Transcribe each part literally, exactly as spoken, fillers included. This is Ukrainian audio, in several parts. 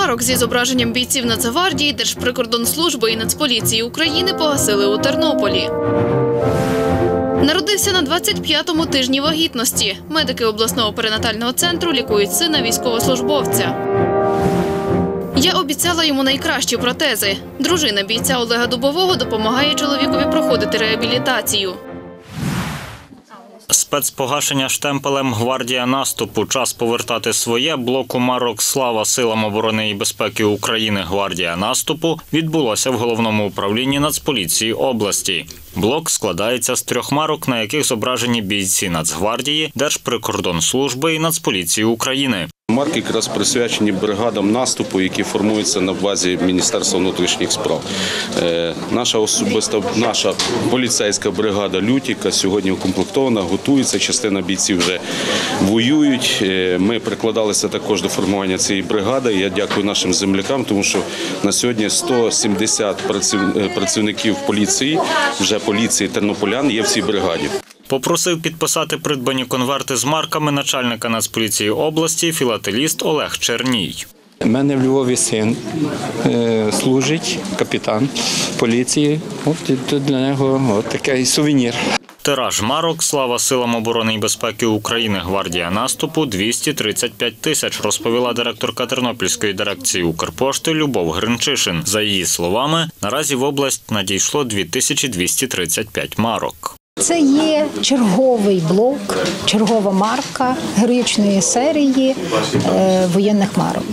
марок зі зображенням бійців Нацгвардії, Держприкордонслужби і Нацполіції України погасили у Тернополі. Народився на двадцять п'ятому тижні вагітності. Медики обласного перинатального центру лікують сина військовослужбовця. Я обіцяла йому найкращі протези. Дружина бійця Олега Дубового допомагає чоловікові проходити реабілітацію. Спецпогашення штемпелем «Гвардія наступу». Час повертати своє. Блоку марок «Слава силам оборони і безпеки України. Гвардія наступу» відбулося в Головному управлінні Нацполіції області. Блок складається з трьох марок, на яких зображені бійці Нацгвардії, Держприкордонслужби і Нацполіції України. Марки якраз присвячені бригадам наступу, які формуються на базі Міністерства внутрішніх справ. Наша особиста, наша поліцейська бригада «Лютіка» сьогодні укомплектована, готується, частина бійців вже воюють. Ми прикладалися також до формування цієї бригади. Я дякую нашим землякам, тому що на сьогодні сто сімдесят працівників поліції, вже поліції тернополян є в цій бригаді. Попросив підписати придбані конверти з марками начальника Нацполіції області філателіст Олег Черній. У мене в Львові син е, служить, капітан поліції. От для нього от такий сувенір. Тираж марок «Слава силам оборони і безпеки України. Гвардія наступу» – двісті тридцять п'ять тисяч, розповіла директорка Тернопільської дирекції Укрпошти Любов Гринчишин. За її словами, наразі в область надійшло дві тисячі двісті тридцять п'ять марок. Це є черговий блок, чергова марка героїчної серії е, воєнних марок.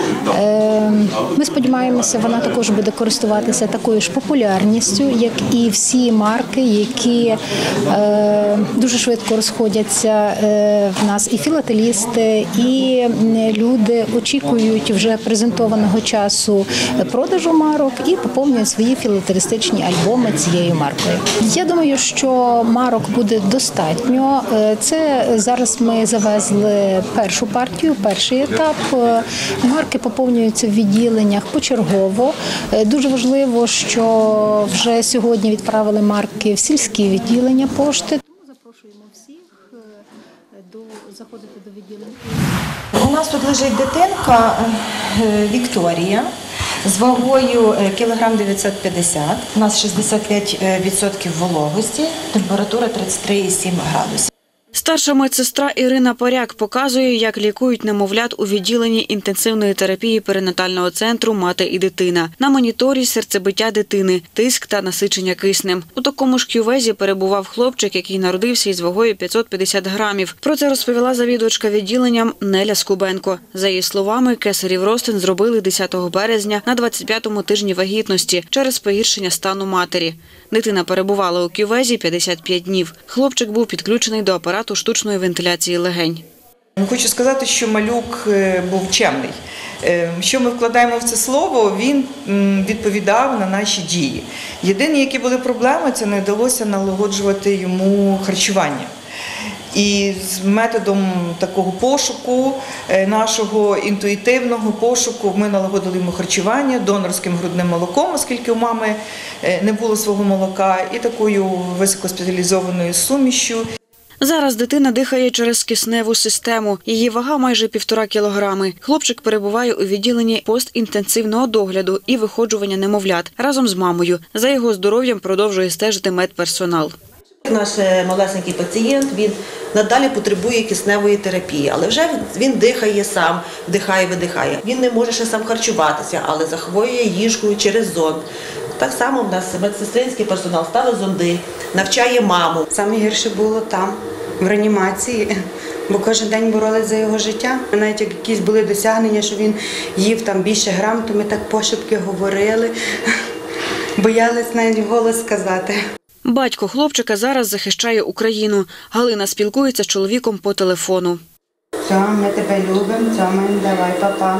Е, ми сподіваємося, вона також буде користуватися такою ж популярністю, як і всі марки, які е, дуже швидко розходяться е, в нас і філателісти, і люди очікують вже презентованого часу продажу марок і поповнюють свої філателістичні альбоми цією маркою. Я думаю, що марок буде достатньо. Це зараз ми завезли першу партію, перший етап. Марки поповнюються в відділеннях почергово. Дуже важливо, що вже сьогодні відправили марки в сільські відділення пошти. Тому запрошуємо всіх до заходити до відділення. У нас тут лежить дитинка Вікторія з вагою кілограм дев'ятсот п'ятдесят. У нас шістдесят п'ять відсотків вологості, температура тридцять три і сім градусів. Старша медсестра Ірина Паряк показує, як лікують немовлят у відділенні інтенсивної терапії перинатального центру «Мати і дитина». На моніторі серцебиття дитини, тиск та насичення киснем. У такому ж кювезі перебував хлопчик, який народився із вагою п'ятсот п'ятдесят грамів. Про це розповіла завідувачка відділенням Неля Скубенко. За її словами, кесарів розтин зробили десятого березня на двадцять п'ятому тижні вагітності через погіршення стану матері. Дитина перебувала у кювезі п'ятдесят п'ять днів. Хлопчик був підключений до апарату штучної вентиляції легень. Хочу сказати, що малюк був чемний. Що ми вкладаємо в це слово, він відповідав на наші дії. Єдині, які були проблеми, це не вдалося налагоджувати йому харчування. І з методом такого пошуку, нашого інтуїтивного пошуку, ми налагодили йому харчування донорським грудним молоком, оскільки у мами не було свого молока, і такою високоспеціалізованою сумішю. Зараз дитина дихає через кисневу систему. Її вага майже півтора кілограми. Хлопчик перебуває у відділенні постінтенсивного догляду і виходжування немовлят разом з мамою. За його здоров'ям продовжує стежити медперсонал. Наш малесенький пацієнт, він надалі потребує кисневої терапії, але вже він дихає сам, вдихає, видихає. Він не може ще сам харчуватися, але захворює їжкою через зонд. Так само в нас медсестринський персонал ставить зонди, навчає маму. Саме гірше було там, в реанімації, бо кожен день боролись за його життя. Навіть як якісь були досягнення, що він їв там більше грам, то ми так пошепки говорили, боялись навіть голос сказати. Батько хлопчика зараз захищає Україну. Галина спілкується з чоловіком по телефону. Все, ми тебе любимо, цьомаємо, давай, папа.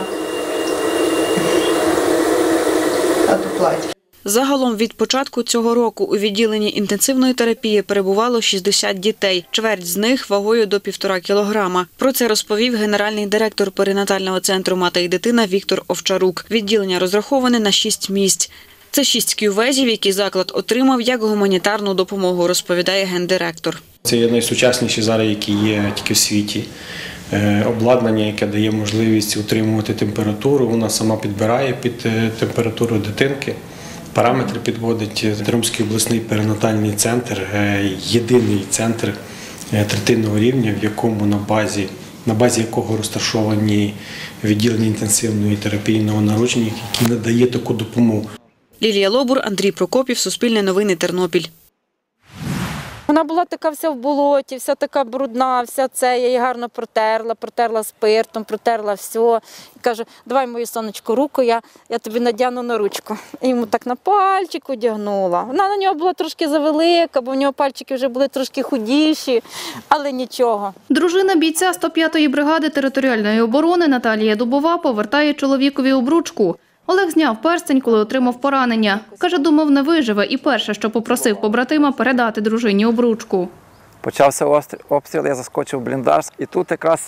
А то плач. Загалом від початку цього року у відділенні інтенсивної терапії перебувало шістдесят дітей. Чверть з них вагою до півтора кілограма. Про це розповів генеральний директор перинатального центру «Мати і дитина» Віктор Овчарук. Відділення розраховане на шість місць. Це шість кювезів, які заклад отримав як гуманітарну допомогу, розповідає гендиректор. Це є найсучасніші зараз, які є тільки в світі. обладнання, яке дає можливість утримувати температуру. Вона сама підбирає під температуру дитинки. Параметри підводить Тернопільський обласний перинатальний центр, єдиний центр третинного рівня, в якому на базі, на базі якого розташовані відділення інтенсивної терапії новонароджених, які надає таку допомогу. Лілія Лобур, Андрій Прокопів, Суспільне новини, Тернопіль. Вона була така вся в болоті, вся така брудна, вся це, я її гарно протерла, протерла спиртом, протерла все. І кажу, давай мою сонечко руку, я, я тобі надягну на ручку. І йому так на пальчик одягнула. Вона на нього була трошки завелика, бо в нього пальчики вже були трошки худіші, але нічого. Дружина бійця сто п'ятої бригади територіальної оборони Наталія Дубова повертає чоловікові обручку. Олег зняв перстень, коли отримав поранення. Каже, думав, не виживе, і перше, що попросив побратима, передати дружині обручку. Почався обстріл, я заскочив в бліндаж, і тут якраз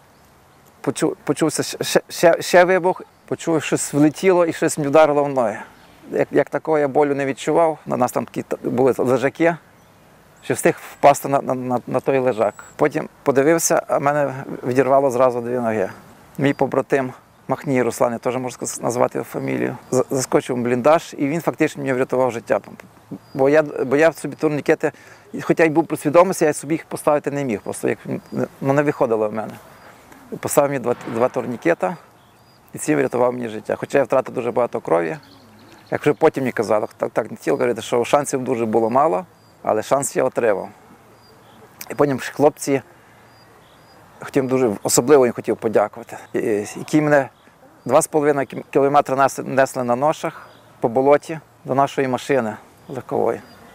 почув, почувся ще, ще, ще вибух, почув, щось влетіло і щось мені вдарило в ноги. Як, як такого я болю не відчував, у нас там такі були лежаки, що встиг впасти на, на, на той лежак. Потім подивився, а мене відірвало зразу дві ноги. Мій побратим Махній Руслан, я теж можу назвати його фамілію, заскочив в бліндаж, і він фактично мені врятував життя. Бо я, бо я собі турнікети, хоча й був при свідомості, я собі їх поставити не міг, просто як, ну, не виходило в мене. Поставив мені два, два турнікета, і цим врятував мені життя. Хоча я втратив дуже багато крові. Як вже потім мені казали, так, так не хотів говорити, що шансів дуже було мало, але шанс я отримав. І потім хлопці, хотів дуже, особливо їм хотів подякувати, які мене два з половиною кілометри несли на ношах по болоті до нашої машини легкової,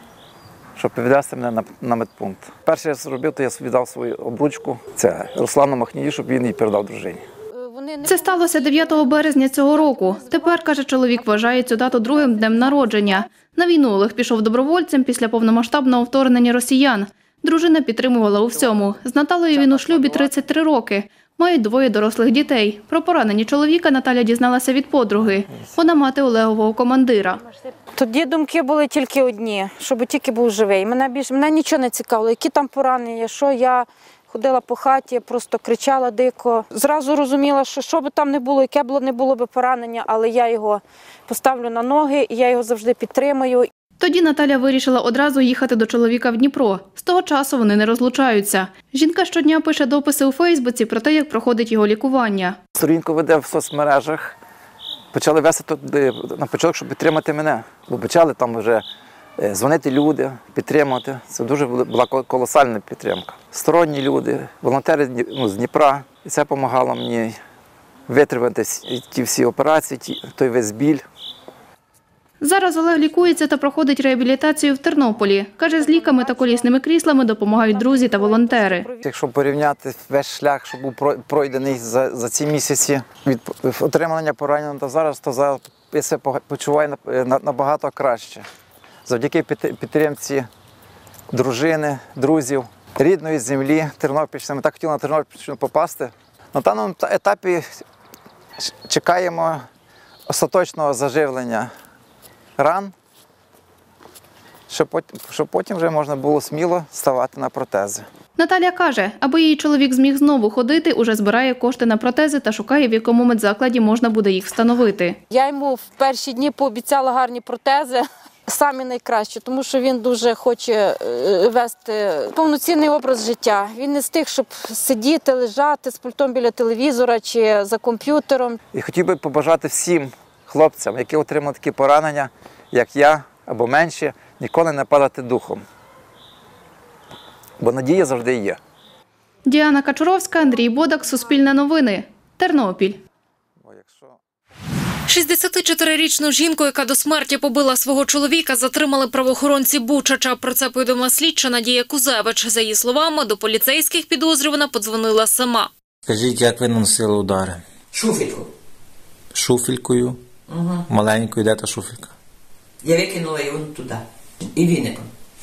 щоб підвезти мене на, на медпункт. Перше, я зробив, то я віддав свою обручку, це Руслану Махнію, щоб він її передав дружині. Це сталося дев'ятого березня цього року. Тепер, каже чоловік, вважає цю дату другим днем народження. На війну Олег пішов добровольцем після повномасштабного вторгнення росіян. Дружина підтримувала у всьому. З Наталею він у шлюбі тридцять три роки. Мають двоє дорослих дітей. Про поранення чоловіка Наталя дізналася від подруги. Вона мати Олегового командира. Тоді думки були тільки одні, щоб тільки був живий. Мене більше, мене нічого не цікавило, які там поранення, що я ходила по хаті, просто кричала дико. Зразу розуміла, що що би там не було, яке б не було б поранення, але я його поставлю на ноги, і я його завжди підтримую. Тоді Наталя вирішила одразу їхати до чоловіка в Дніпро. З того часу вони не розлучаються. Жінка щодня пише дописи у Фейсбуці про те, як проходить його лікування. Сторінку веде в соцмережах. Почали вести туди на початок, щоб підтримати мене. Бо почали там вже дзвонити люди, підтримувати. Це дуже була колосальна підтримка. Сторонні люди, волонтери, ну, з Дніпра. І це допомагало мені витримати ті всі операції, ті, той весь біль. Зараз Олег лікується та проходить реабілітацію в Тернополі. Каже, з ліками та колісними кріслами допомагають друзі та волонтери. Якщо порівняти весь шлях, що був пройдений за, за ці місяці від отримання поранення до зараз, то зараз я себе почуваю набагато краще. Завдяки підтримці дружини, друзів, рідної землі Тернопільщини. Ми так хотіли на Тернопільщину попасти. На даному етапі чекаємо остаточного заживлення ран, щоб потім, щоб потім вже можна було сміло ставати на протези. Наталя каже, аби її чоловік зміг знову ходити, уже збирає кошти на протези та шукає, в якому медзакладі можна буде їх встановити. Я йому в перші дні пообіцяла гарні протези, самі найкращі, тому що він дуже хоче вести повноцінний образ життя. Він не з тих, щоб сидіти, лежати з пультом біля телевізора чи за комп'ютером. І хотів би побажати всім хлопцям, які отримали такі поранення, як я, або менші, ніколи не падати духом. Бо надія завжди є. Діана Качуровська, Андрій Бодак, Суспільне новини, Тернопіль. шістдесятичотирирічну жінку, яка до смерті побила свого чоловіка, затримали правоохоронці Бучача. Про це повідомила слідча Надія Кузевич. За її словами, до поліцейських підозрювана подзвонила сама. Скажіть, як ви наносили удари? Шуфельку. Шуфелькою? Угу. Маленькою, де та шуфелька? Я викинула його туди. І віником.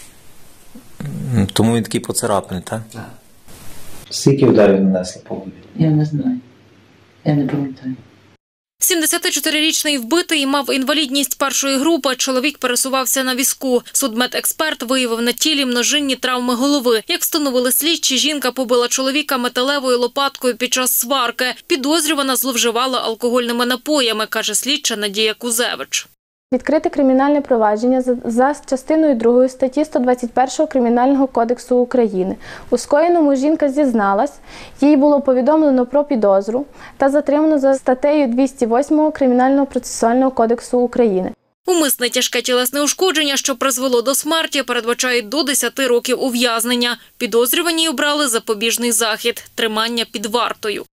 Тому він такий поцарапаний, так? Так. Скільки ударів нанесли по голові? Я не знаю. Я не пам'ятаю. сімдесятичотирирічний вбитий мав інвалідність першої групи. Чоловік пересувався на візку. Судмедексперт виявив на тілі множинні травми голови. Як встановили слідчі, жінка побила чоловіка металевою лопаткою під час сварки. Підозрювана зловживала алкогольними напоями, каже слідча Надія Кузевич. Відкрите кримінальне провадження за частиною другої статті сто двадцять першого Кримінального кодексу України. У скоєному жінка зізналась, їй було повідомлено про підозру та затримано за статтею двісті восьмого Кримінального процесуального кодексу України. Умисне тяжке тілесне ушкодження, що призвело до смерті, передбачають до десяти років ув'язнення. Підозрювані обрали запобіжний захід – тримання під вартою.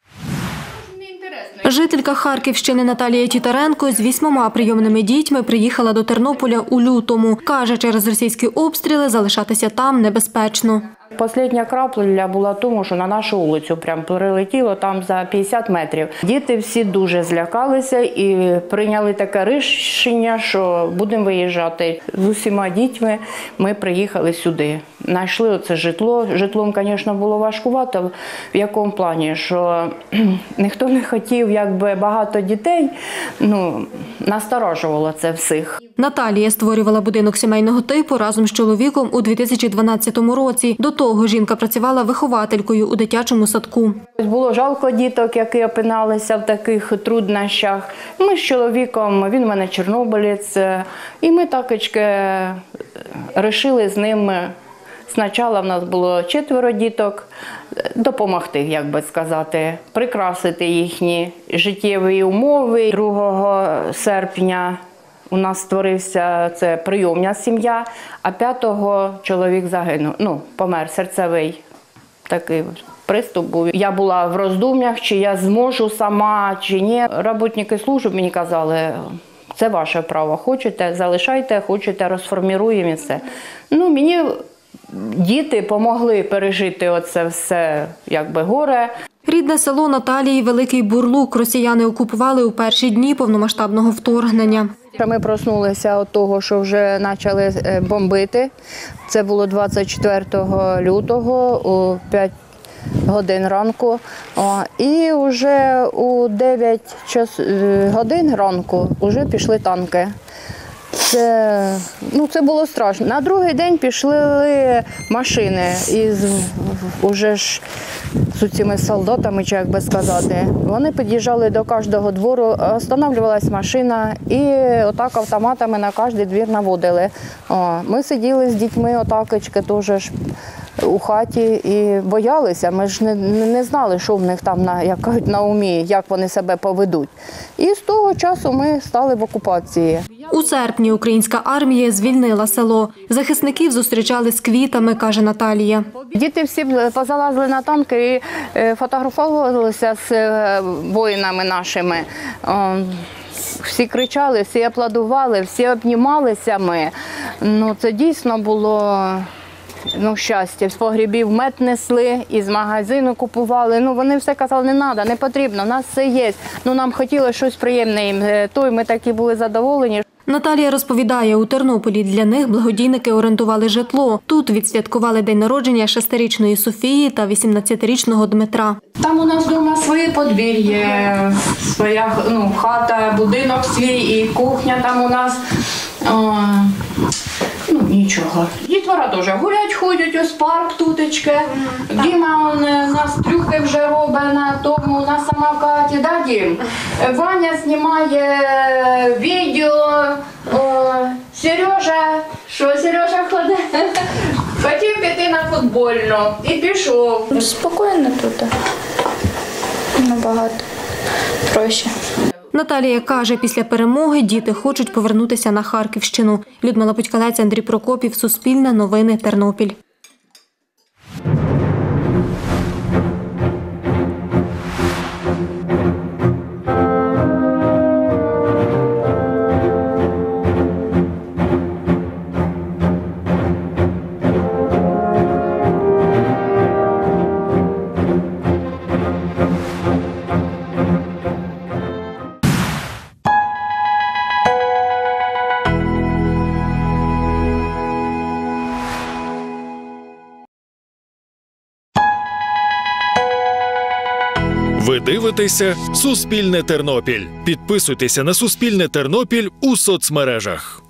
Жителька Харківщини Наталія Тітаренко з вісьмома прийомними дітьми приїхала до Тернополя у лютому. Каже, через російські обстріли залишатися там небезпечно. Остання крапля була в тому, що на нашу вулицю прям прилетіло там за п'ятдесят метрів. Діти всі дуже злякалися і прийняли таке рішення, що будемо виїжджати. З усіма дітьми ми приїхали сюди. Знайшли оце житло. Житлом, звісно, було важкувато. В якому плані? Що ніхто не хотів, якби багато дітей, ну, насторожувало це всіх. Наталія створювала будинок сімейного типу разом з чоловіком у дві тисячі дванадцятому році. До того жінка працювала вихователькою у дитячому садку. Було жалко діток, які опиналися в таких труднощах. Ми з чоловіком, він в мене чорнобилець, і ми такочки вирішили з ним. Спочатку в нас було четверо діток, допомогти, як би сказати, прикрасити їхні життєві умови. другого серпня у нас створився це прийомна сім'я, а п'ятого чоловік загинув, ну, помер, серцевий такий приступ був. Я була в роздум'ях, чи я зможу сама, чи ні. Роботники служби мені казали, це ваше право, хочете, залишайте, хочете, розформіруємо і все. Ну, мені діти допомогли пережити оце все, якби, горе. Рідне село Наталії – Великий Бурлук. Росіяни окупували у перші дні повномасштабного вторгнення. Ми проснулися від того, що вже почали бомбити. Це було двадцять четвертого лютого о п'ять годин ранку. І вже у дев'ять годин ранку вже пішли танки. Це, ну, це було страшно. На другий день пішли машини із уже ж з цими солдатами, чи як би сказати. Вони під'їжджали до кожного двору, останавливалась машина і отак автоматами на кожний двір наводили. О, ми сиділи з дітьми отакочки теж ж у хаті і боялися. Ми ж не, не знали, що в них там на, як, на умі, як вони себе поведуть. І з того часу ми стали в окупації. У серпні українська армія звільнила село. Захисників зустрічали з квітами, каже Наталія. Діти всі позалазили на танки і фотографувалися з воїнами нашими. Всі кричали, всі аплодували, всі обнімалися ми. Ну, це дійсно було, ну, щастя. З погрібів мед несли, із магазину купували. Ну, вони все казали, не треба, не потрібно, у нас все є. Ну, нам хотілося щось приємне їм, то й ми такі були задоволені. Наталія розповідає, у Тернополі для них благодійники орендували житло. Тут відсвяткували день народження шестирічної Софії та вісімнадцятирічного Дмитра. Там у нас вдома своє подвір'я, своя, ну, хата, будинок свій і кухня там у нас. О, ну, нічого. Дітвора теж гулять, ходять, ось парк тутечки. Діма он, нас трюки вже робить на тому, на самокаті, да, Дім? Ваня знімає відео, о, Сережа, що Сережа ходить? Хотів піти на футбольну і пішов. Спокійно тут, набагато проще. Наталія каже, після перемоги діти хочуть повернутися на Харківщину. Людмила Путькалець, Андрій Прокопів, Суспільне новини, Тернопіль. Ви дивитеся «Суспільне Тернопіль». Підписуйтеся на «Суспільне Тернопіль» у соцмережах.